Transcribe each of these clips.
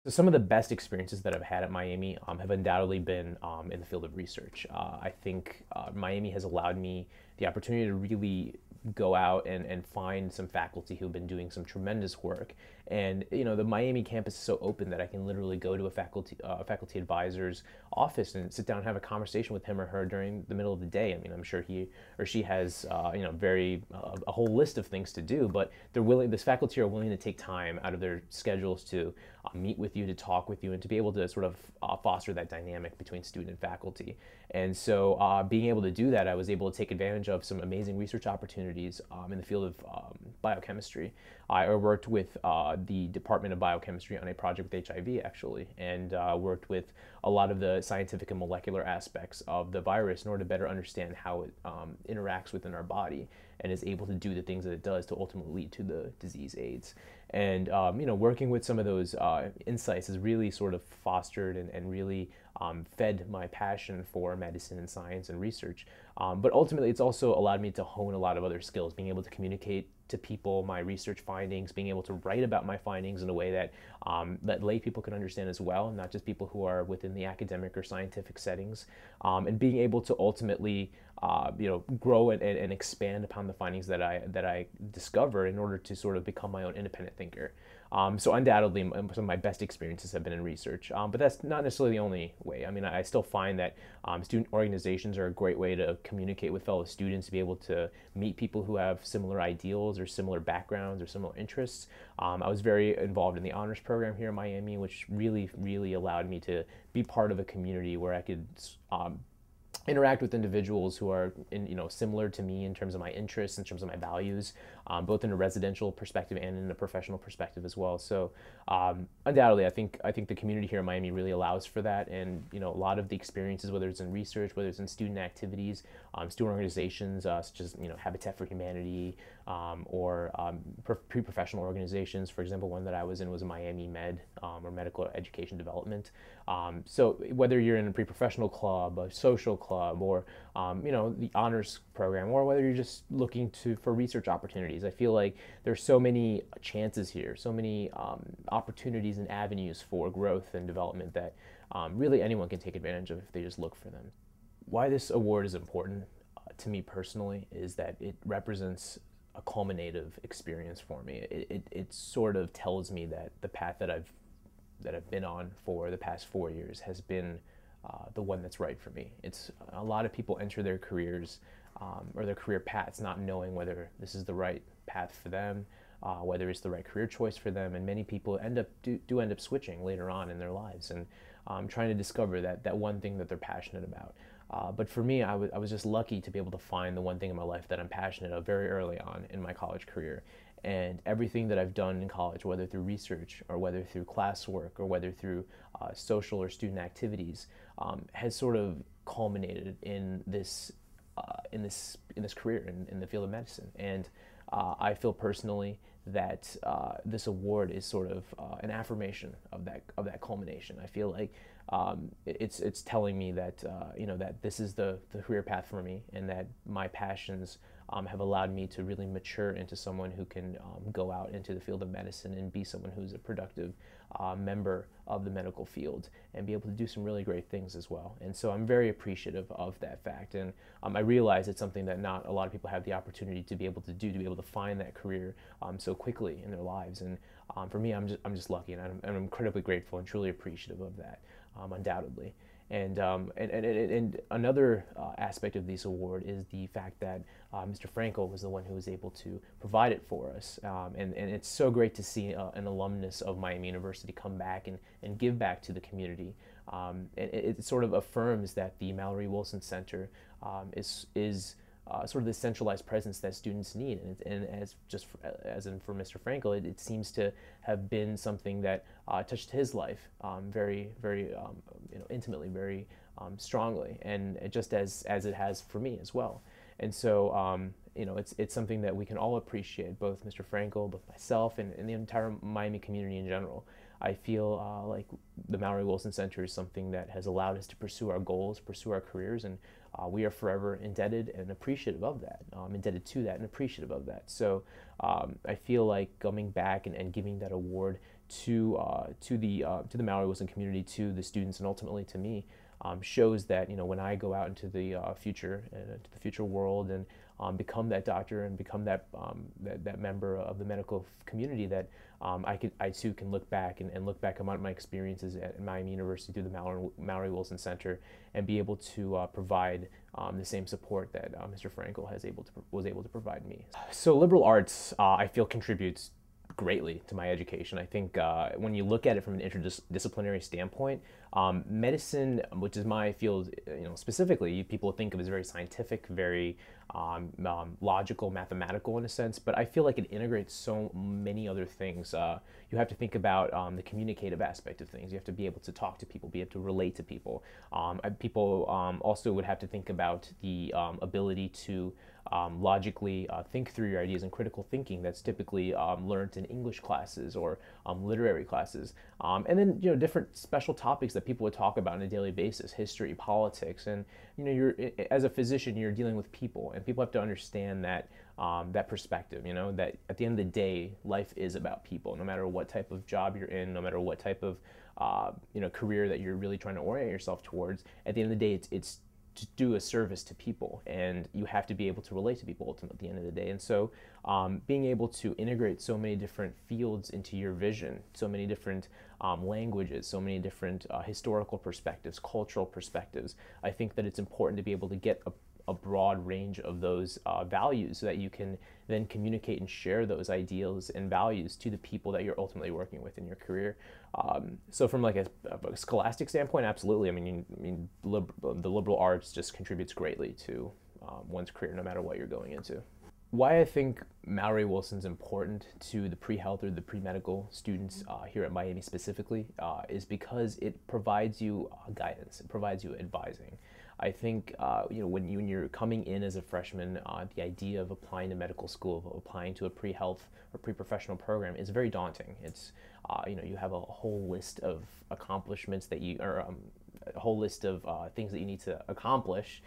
So some of the best experiences that I've had at Miami have undoubtedly been in the field of research. I think Miami has allowed me the opportunity to really go out and find some faculty who've been doing some tremendous work. And the Miami campus is so open that I can literally go to a faculty advisor's office and sit down and have a conversation with him or her during the middle of the day. I mean, I'm sure he or she has very a whole list of things to do, but they're willing. This faculty are willing to take time out of their schedules to meet with you, to talk with you, and to be able to sort of foster that dynamic between student and faculty. And so being able to do that, I was able to take advantage of some amazing research opportunities in the field of biochemistry. I worked with the Department of Biochemistry on a project with HIV, actually, and worked with a lot of the scientific and molecular aspects of the virus in order to better understand how it interacts within our body and is able to do the things that it does to ultimately lead to the disease AIDS. And working with some of those insights has really sort of fostered and really fed my passion for medicine and science and research. But ultimately, it's also allowed me to hone a lot of other skills, being able to communicate to people my research findings, being able to write about my findings in a way that that lay people can understand as well, not just people who are within the academic or scientific settings, and being able to ultimately grow and expand upon the findings that I discover in order to sort of become my own independent thinker. So undoubtedly, some of my best experiences have been in research, but that's not necessarily the only way. I mean, I still find that student organizations are a great way to communicate with fellow students, to be able to meet people who have similar ideals or similar backgrounds or similar interests. I was very involved in the honors program here in Miami, which really, really allowed me to be part of a community where I could interact with individuals who are similar to me in terms of my interests, in terms of my values, both in a residential perspective and in a professional perspective as well. So undoubtedly, I think the community here in Miami really allows for that, and a lot of the experiences, whether it's in research, whether it's in student activities, student organizations such as Habitat for Humanity, or pre-professional organizations. For example, one that I was in was Miami Med, or Medical Education Development. So whether you're in a pre-professional club, a social club, or the honors program, or whether you're just looking for research opportunities, I feel like there's so many chances here, so many opportunities and avenues for growth and development that really anyone can take advantage of if they just look for them. Why this award is important to me personally is that it represents a culminative experience for me. It sort of tells me that the path that I've been on for the past 4 years has been the one that's right for me. It's a lot of people enter their careers or their career paths not knowing whether this is the right path for them, whether it's the right career choice for them, and many people end up switching later on in their lives and trying to discover that one thing that they're passionate about. But for me, I was just lucky to be able to find the one thing in my life that I'm passionate of very early on in my college career. And everything that I've done in college, whether through research or whether through classwork or whether through social or student activities, has sort of culminated in this career in the field of medicine. And I feel personally that this award is sort of an affirmation of that culmination. I feel like it's telling me that that this is the career path for me, and that my passions have allowed me to really mature into someone who can go out into the field of medicine and be someone who's a productive member of the medical field and be able to do some really great things as well. And so I'm very appreciative of that fact, and I realize it's something that not a lot of people have the opportunity to be able to do, to be able to find that career so quickly in their lives. And for me, I'm just lucky, and I'm incredibly grateful and truly appreciative of that, undoubtedly. And another aspect of this award is the fact that Mr. Frankel was the one who was able to provide it for us. And it's so great to see an alumnus of Miami University come back and give back to the community. And it sort of affirms that the Mallory-Wilson Center is sort of the centralized presence that students need, and as in for Mr. Frankel, it seems to have been something that touched his life very, very intimately, very strongly, and just as it has for me as well. And so it's something that we can all appreciate, both Mr. Frankel, both myself, and the entire Miami community in general. I feel like the Mallory-Wilson Center is something that has allowed us to pursue our goals, pursue our careers, and we are forever indebted and appreciative of that, indebted to that and appreciative of that. So I feel like coming back and giving that award to the Mallory-Wilson community, to the students, and ultimately to me, shows that when I go out into the future and into the future world and become that doctor and become that member of the medical community, that I too can look back and look back on my experiences at Miami University through the Mallory-Wilson Center and be able to provide the same support that Mr. Frankel was able to provide me. So liberal arts, I feel, contributes greatly to my education. I think when you look at it from an interdisciplinary standpoint, medicine, which is my field, specifically, people think of as very scientific, very logical, mathematical in a sense, but I feel like it integrates so many other things. You have to think about the communicative aspect of things. You have to be able to talk to people, be able to relate to people. People also would have to think about the ability to logically think through your ideas, and critical thinking that's typically learned in English classes or literary classes. And then different special topics that people would talk about on a daily basis: history, politics, and you're, as a physician, you're dealing with people, and people have to understand that that perspective. That at the end of the day, life is about people. No matter what type of job you're in, no matter what type of career that you're really trying to orient yourself towards, at the end of the day, it's to do a service to people, and you have to be able to relate to people ultimately at the end of the day. And so being able to integrate so many different fields into your vision, so many different languages, so many different historical perspectives, cultural perspectives, I think that it's important to be able to get a broad range of those values so that you can then communicate and share those ideals and values to the people that you're ultimately working with in your career. So from like a scholastic standpoint, absolutely. I mean, the liberal arts just contributes greatly to one's career, no matter what you're going into. Why I think Mallory-Wilson's important to the pre-health or the pre-medical students here at Miami specifically is because it provides you guidance, it provides you advising. I think when you're coming in as a freshman, the idea of applying to medical school, of applying to a pre-health or pre-professional program is very daunting. It's you have a whole list of accomplishments that a whole list of things that you need to accomplish,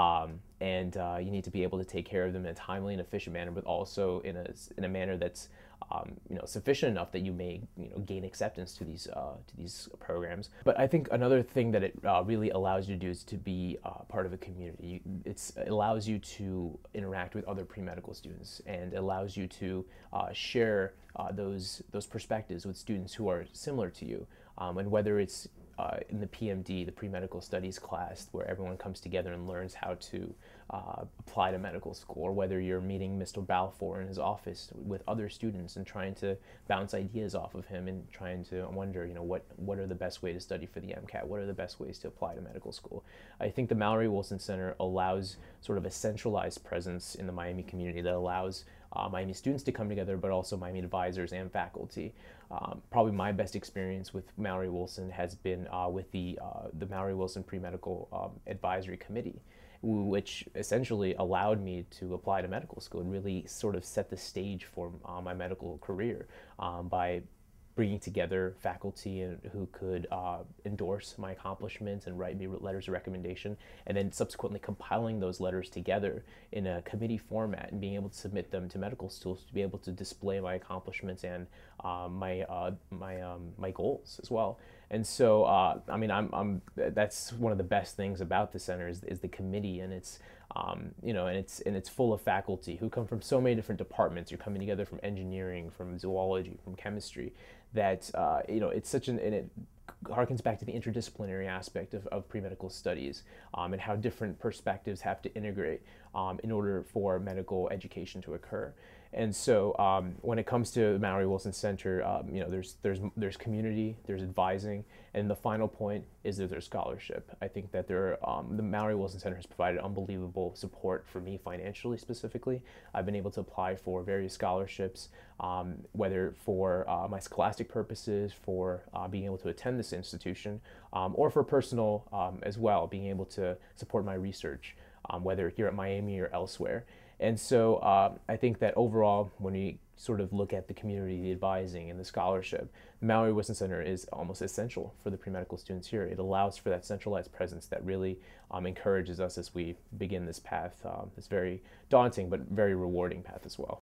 and you need to be able to take care of them in a timely and efficient manner, but also in a manner that's sufficient enough that you may gain acceptance to these programs. But I think another thing that it really allows you to do is to be part of a community. It allows you to interact with other pre-medical students, and allows you to share those perspectives with students who are similar to you, and whether it's in the PMD, the pre-medical studies class, where everyone comes together and learns how to apply to medical school, or whether you're meeting Mr. Balfour in his office with other students and trying to bounce ideas off of him and trying to wonder, what are the best ways to study for the MCAT? What are the best ways to apply to medical school? I think the Mallory-Wilson Center allows sort of a centralized presence in the Miami community that allows Miami students to come together, but also Miami advisors and faculty. Probably my best experience with Mallory-Wilson has been with the Mallory-Wilson Premedical Advisory Committee, which essentially allowed me to apply to medical school and really sort of set the stage for my medical career by bringing together faculty who could endorse my accomplishments and write me letters of recommendation, and then subsequently compiling those letters together in a committee format and being able to submit them to medical schools to be able to display my accomplishments and my goals as well. And so, I mean, that's one of the best things about the center is the committee, and it's and it's full of faculty who come from so many different departments. You're coming together from engineering, from zoology, from chemistry. That it's such and it harkens back to the interdisciplinary aspect of pre-medical studies, and how different perspectives have to integrate in order for medical education to occur. And so when it comes to the Mallory-Wilson Center, there's community, there's advising, and the final point is that there's scholarship. I think that the Mallory-Wilson Center has provided unbelievable support for me financially specifically. I've been able to apply for various scholarships, whether for my scholastic purposes, for being able to attend this institution, or for personal as well, being able to support my research, whether here at Miami or elsewhere. And so I think that overall, when we sort of look at the community, the advising, and the scholarship, the Mallory-Wilson Center is almost essential for the pre-medical students here. It allows for that centralized presence that really encourages us as we begin this path, this very daunting but very rewarding path as well.